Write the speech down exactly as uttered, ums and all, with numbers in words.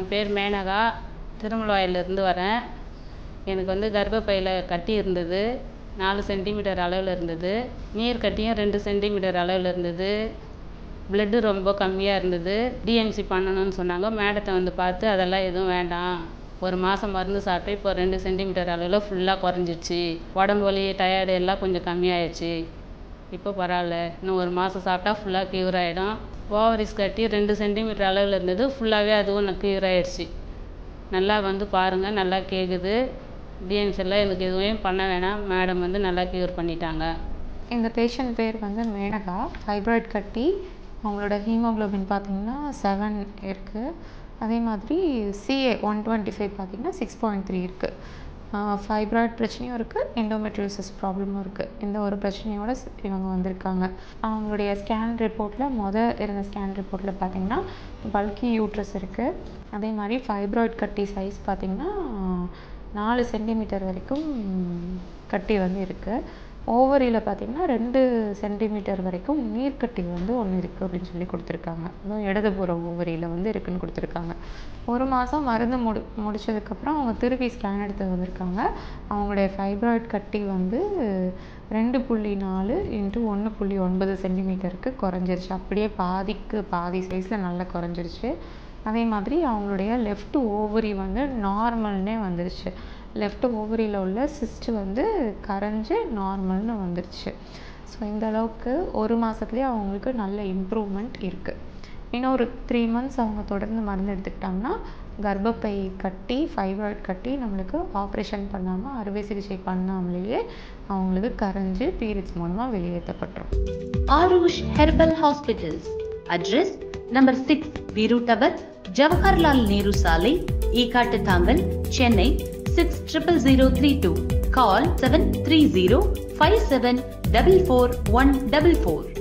என் பேர் மேனகா, திருமலவாயிலிருந்து வரேன். எனக்கு வந்து கர்ப்பப்பையில் கட்டி இருந்தது, நாலு சென்டிமீட்டர் அளவில் இருந்தது. நீர் கட்டியும் ரெண்டு சென்டிமீட்டர் அளவில் இருந்தது. பிளட்டு ரொம்ப கம்மியாக இருந்தது. டிஎன்சி பண்ணணும்னு சொன்னாங்க. மேடத்தை வந்து பார்த்து அதெல்லாம் எதுவும் வேண்டாம், ஒரு மாதம் மருந்து சாப்பிட்டு இப்போ ரெண்டு சென்டிமீட்டர் அளவில் ஃபுல்லாக குறைஞ்சிடுச்சு. உடம்பு வலி, டயர்டு எல்லாம் கொஞ்சம் கம்மியாயிடுச்சு. இப்போ பரவாயில்ல, இன்னும் ஒரு மாதம் சாப்பிட்டா ஃபுல்லாக க்யூர் ஆகிடும். ஓவரிஸ் கட்டி ரெண்டு சென்டிமீட்டர் அளவில் இருந்தது, ஃபுல்லாகவே அதுவும் க்யூர் ஆகிடுச்சு. நல்லா வந்து பாருங்கள், நல்லா கேட்குது. டிஎன்சி எல்லாம் எனக்கு எதுவும் பண்ண வேணாம், மேடம் வந்து நல்லா க்யூர் பண்ணிட்டாங்க. இந்த பேஷண்ட் பேர் வந்து மேனகா. ஃபைப்ராய்ட் கட்டி, அவங்களோட ஹீமோக்ளோபின் பார்த்திங்கன்னா செவன் இருக்குது. அதே மாதிரி சிஏ ஒன் டுவெண்ட்டி ஃபைவ் பார்த்திங்கன்னா சிக்ஸ் பாயிண்ட் த்ரீ இருக்குது. ஃபைப்ராய்ட் பிரச்சனையும் இருக்குது, எண்டோமெட்ரியோசிஸ் ப்ராப்ளமும் இருக்குது. இந்த ஒரு பிரச்சனையோடு இவங்க வந்திருக்காங்க. அவங்களுடைய ஸ்கேன் ரிப்போர்ட்டில் மொதல் இருந்த ஸ்கேன் ரிப்போர்ட்டில் பார்த்திங்கன்னா பல்கி யூட்ரஸ் இருக்குது. அதே மாதிரி ஃபைப்ராய்ட் கட்டி சைஸ் பார்த்திங்கன்னா நாலு சென்டிமீட்டர் வரைக்கும் கட்டி வந்து இருக்குது. ஓவரியில் பார்த்திங்கன்னா ரெண்டு சென்டிமீட்டர் வரைக்கும் நீர்க்கட்டி வந்து ஒன்று இருக்குது அப்படின்னு சொல்லி கொடுத்துருக்காங்க. அதுவும் இடதுபுற ஓவரியில் வந்து இருக்குதுன்னு கொடுத்துருக்காங்க. ஒரு மாதம் மருந்து முடி முடித்ததுக்கப்புறம் அவங்க திருப்பி ஸ்கேன் எடுத்து வந்திருக்காங்க. அவங்களுடைய ஃபைப்ராய்ட் கட்டி வந்து ரெண்டு புள்ளி நாலு இன்ட்டு ஒன்று புள்ளி ஒன்பது சென்டிமீட்டருக்கு குறைஞ்சிருச்சு. அப்படியே பாதிக்கு பாதி சைஸில் நல்லா குறைஞ்சிருச்சு. அதே மாதிரி அவங்களுடைய லெஃப்ட் ஓவரி வந்து நார்மல்னே வந்துருச்சு. லெஃப்ட் ஓவரியில் உள்ள சிஸ்ட்டு வந்து கரைஞ்சி நார்மல்னு வந்துருச்சு. ஸோ இந்த அளவுக்கு ஒரு மாதத்துலேயே அவங்களுக்கு நல்ல இம்ப்ரூவ்மெண்ட் இருக்குது. இன்னும் ஒரு த்ரீ மந்த்ஸ் அவங்க தொடர்ந்து மருந்து எடுத்துக்கிட்டாங்கன்னா கர்ப்பப்பை கட்டி, ஃபைப்ராய்ட் கட்டி நம்மளுக்கு ஆப்ரேஷன் பண்ணாமல், அறுவை சிகிச்சை பண்ணாமலேயே அவங்களுக்கு கரைஞ்சி பீரியட்ஸ் மூலமாக வெளியேற்றப்பட்டுரும். Aarush herbal hospitals. Address number six, Veeru tower, Jawaharlal Nehru சாலை, Ekkattuthangal, Chennai six triple zero three two. Call seven three zero five seven double four one double four.